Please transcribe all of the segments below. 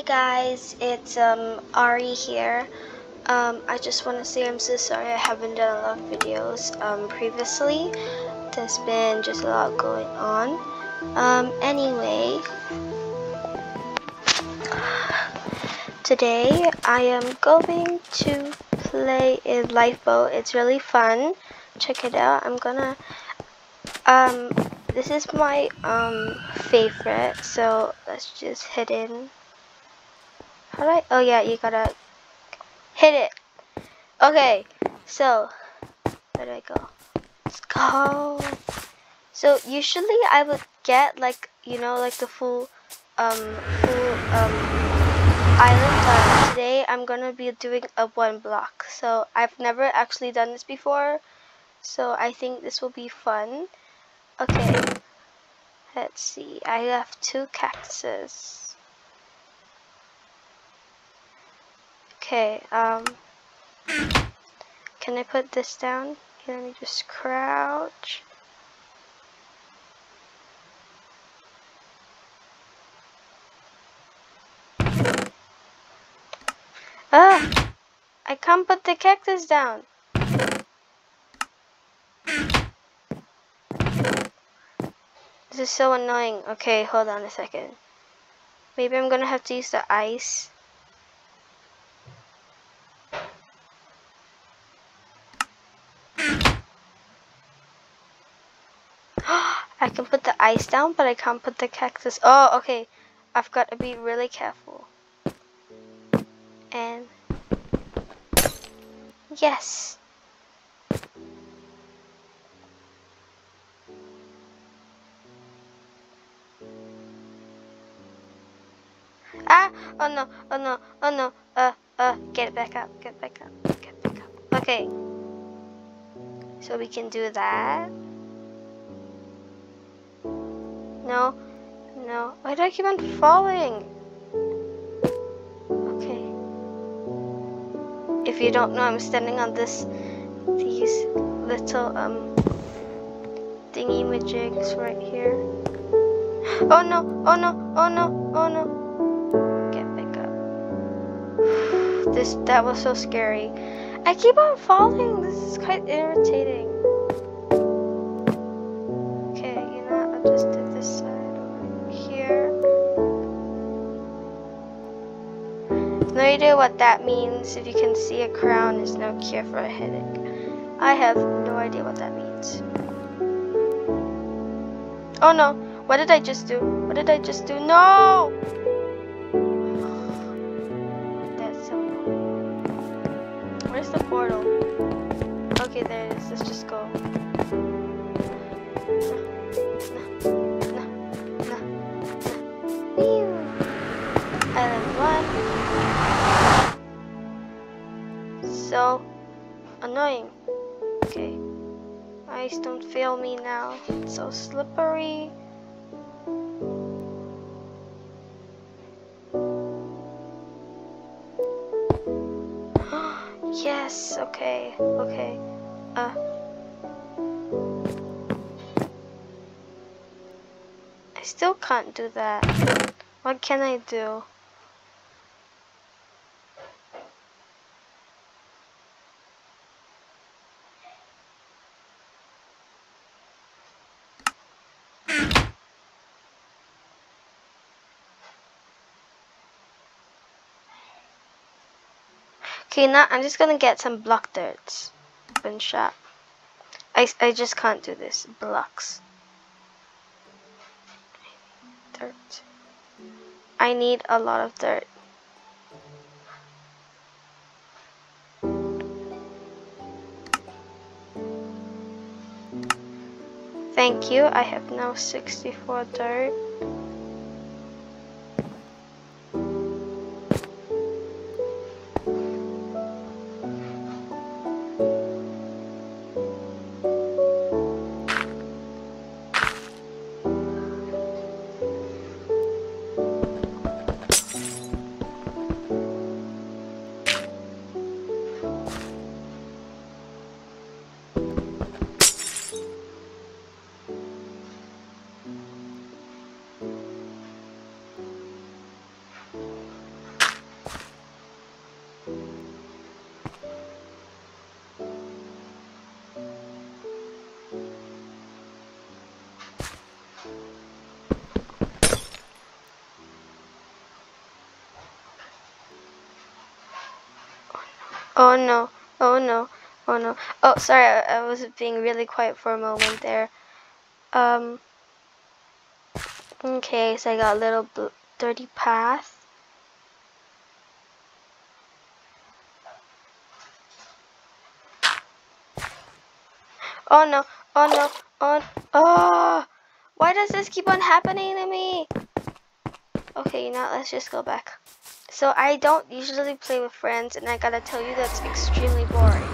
guys, it's Arrie here. I just want to say I'm so sorry I haven't done a lot of videos previously. There's been just a lot going on. Anyway, today I am going to play in Lifeboat. It's really fun. Check it out. I'm gonna this is my favorite, so let's just hit in. How do I? Oh yeah, you gotta hit it. Okay, so where do I go? Let's go. So usually I would get like, you know, like the full island, but today I'm gonna be doing a 1 block. So I've never actually done this before, so I think this will be fun. Okay, let's see. I have 2 cactuses. Okay, can I put this down? Okay, let me just crouch. Ah! I can't put the cactus down. This is so annoying. Okay, hold on a second. Maybe I'm gonna have to use the ice. I can put the ice down, but I can't put the cactus. Oh, okay. I've got to be really careful. And yes. Ah! Oh no! Oh no! Oh no! Get it back up! Get back up! Get back up! Okay. So we can do that. No, no. Why do I keep on falling? Okay. If you don't know, I'm standing on these little thingy majigs right here. Oh no! Oh no! Oh no! Oh no! Get back up. That was so scary. I keep on falling. This is quite irritating. Okay, you know what? I'll just do this side over here. No idea what that means. If you can see a crown is no cure for a headache. I have no idea what that means. Oh no! What did I just do? What did I just do? No! That's so annoying. Where's the portal? Okay, there it is. Let's just go. Island 1. So annoying. Okay. Ice, don't fail me now. It's so slippery. Yes, okay, okay. I still can't do that. What can I do? Okay, now I'm just gonna get some block dirts. Open shop. I just can't do this. Blocks. Dirt. I need a lot of dirt. Thank you. I have now 64 dirt. Oh no. Oh no. Oh no. Oh, sorry. I was being really quiet for a moment there. Okay, so I got a little dirty path. Oh no. Oh no. Oh. Why does this keep on happening to me? Okay, now let's just go back. So I don't usually play with friends, and I gotta tell you that's extremely boring.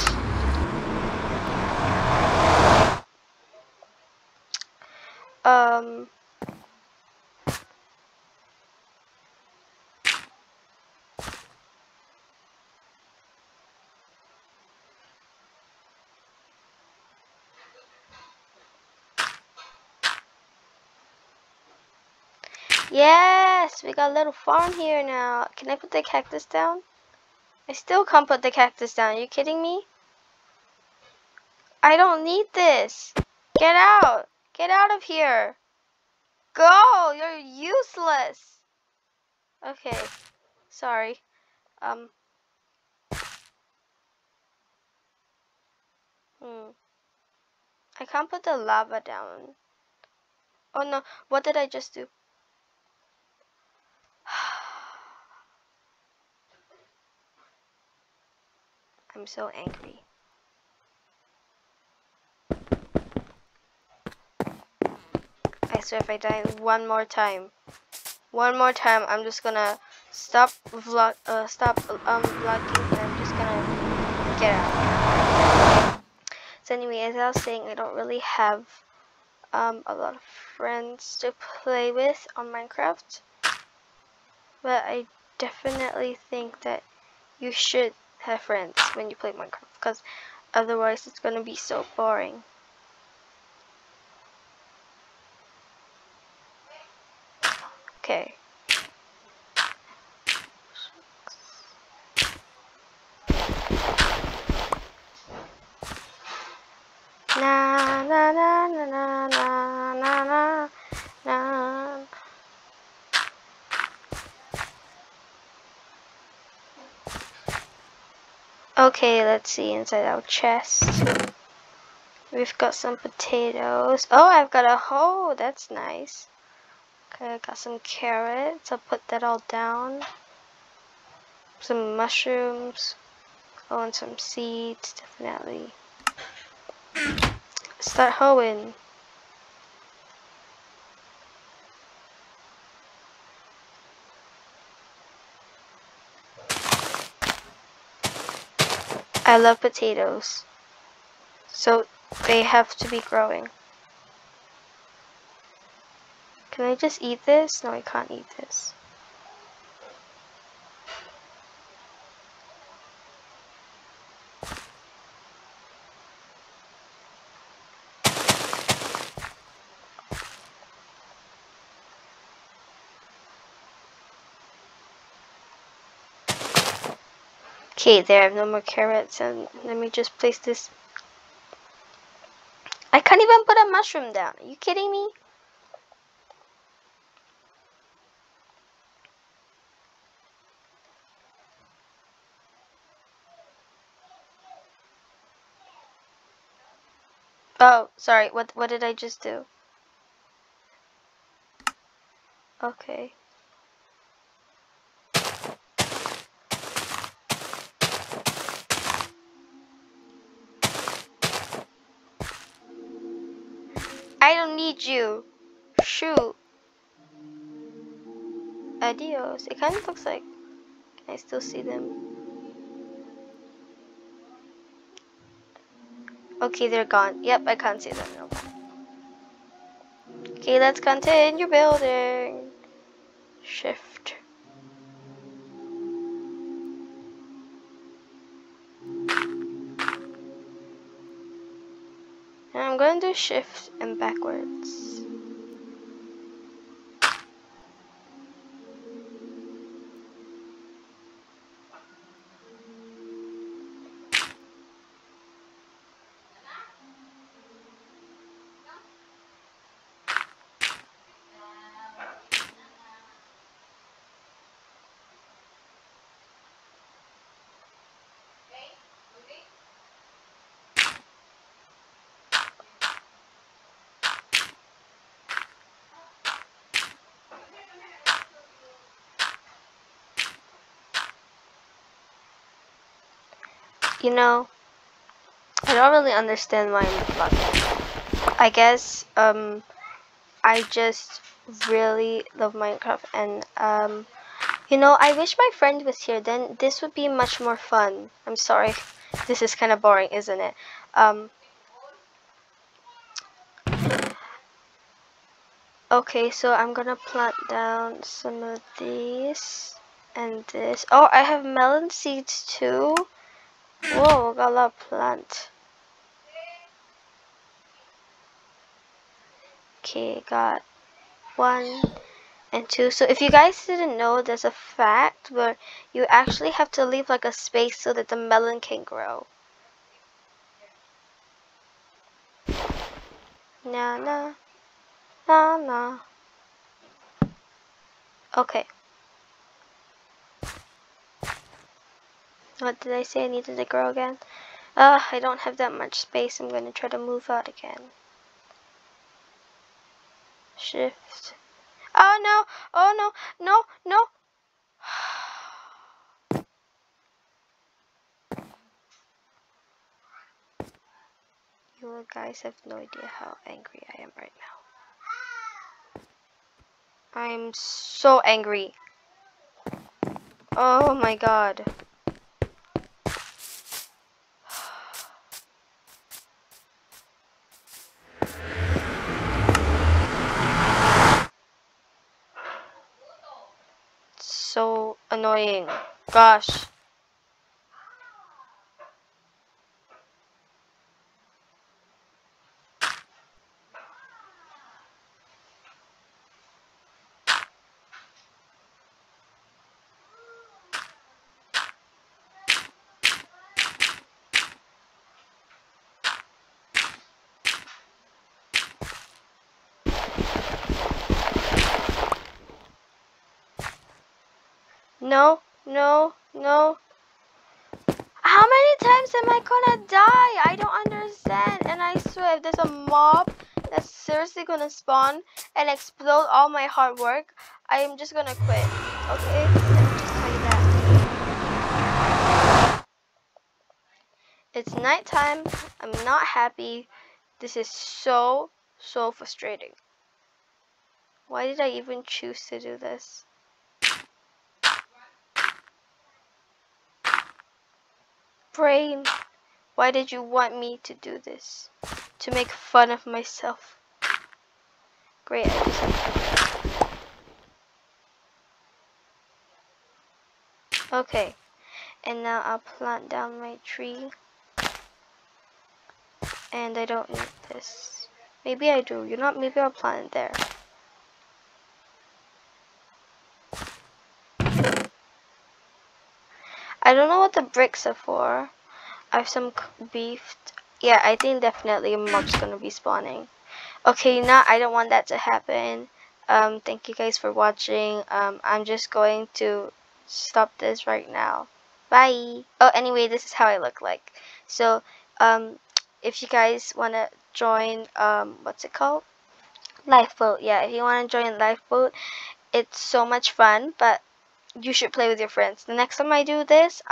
Yes, we got a little farm here now. Can I put the cactus down? I still can't put the cactus down. Are you kidding me? I don't need this. Get out. Get out of here. Go. You're useless. Okay. Sorry. I can't put the lava down. Oh no. What did I just do? I'm so angry. I swear if I die one more time, I'm just gonna stop vlogging, and I'm just gonna get out. So anyway, as I was saying, I don't really have a lot of friends to play with on Minecraft, but I definitely think that you should have friends when you play Minecraft, because otherwise it's gonna be so boring. Okay. Na na na na na na na na na. Okay, let's see inside our chest. We've got some potatoes. Oh, I've got a hoe. That's nice. Okay, I got some carrots. I'll put that all down. Some mushrooms. Oh, and some seeds, definitely. Start hoeing. I love potatoes, so they have to be growing. Can I just eat this? No, I can't eat this. Okay, there, I have no more carrots, and let me just place this. I can't even put a mushroom down. Are you kidding me? Oh, sorry, what did I just do? Okay. I don't need you. Shoot. Adios. It kind of looks like I still see them. Okay, they're gone. Yep, I can't see them now. Okay, let's continue building. Shift. And I'm going to do shift and backwards. You know, I don't really understand why I'm vlogging. I guess I just really love Minecraft, and you know, I wish my friend was here, then this would be much more fun. I'm sorry, this is kind of boring, isn't it? Okay, so I'm gonna plant down some of these and this. Oh, I have melon seeds too. Whoa, got a lot of plant. Okay, got 1 and 2. So if you guys didn't know, there's a fact where you actually have to leave like a space so that the melon can grow. Na na na na. Okay. What did I say? I needed to grow again? I don't have that much space. I'm gonna try to move out again. Shift. Oh no! Oh no! No! No! You guys have no idea how angry I am right now. I'm so angry. Oh my god. So annoying. Gosh. No, no, no. How many times am I gonna die? I don't understand. And I swear, if there's a mob that's seriously gonna spawn and explode all my hard work, I am just gonna quit. Okay? Let me just tell you that. It's nighttime. I'm not happy. This is so frustrating. Why did I even choose to do this? Brain, why did you want me to do this? To make fun of myself. Great, I just okay. And now I'll plant down my tree. And I don't need this. Maybe I do. You know what? Maybe I'll plant it there. I don't know what the bricks are for. I have some beef. Yeah, I think definitely a mob's gonna be spawning. Okay, now I don't want that to happen. Thank you guys for watching. I'm just going to stop this right now. Bye. Oh, anyway, this is how I look like. So, if you guys wanna join, what's it called? Lifeboat. Yeah, if you wanna join Lifeboat, it's so much fun, but you should play with your friends. The next time I do this,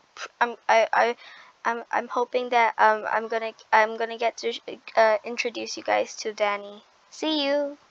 I'm hoping that I'm gonna get to introduce you guys to Danny. See you.